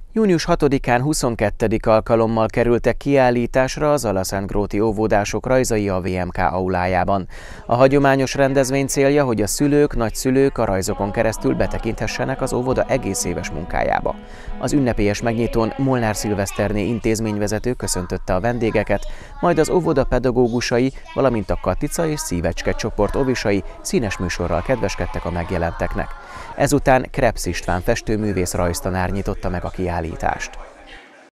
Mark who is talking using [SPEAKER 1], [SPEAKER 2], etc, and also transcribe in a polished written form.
[SPEAKER 1] Június 6-án 22. alkalommal kerültek kiállításra az Alaszentgróti óvodások rajzai a VMK aulájában. A hagyományos rendezvény célja, hogy a szülők, nagyszülők a rajzokon keresztül betekinthessenek az óvoda egész éves munkájába. Az ünnepélyes megnyitón Molnár Szilveszterné intézményvezető köszöntötte a vendégeket, majd az óvoda pedagógusai, valamint a Katica és Szívecske csoport óvisai színes műsorral kedveskedtek a megjelenteknek. Ezután Krebs István festőművész rajztanár nyitotta meg a kiállítást.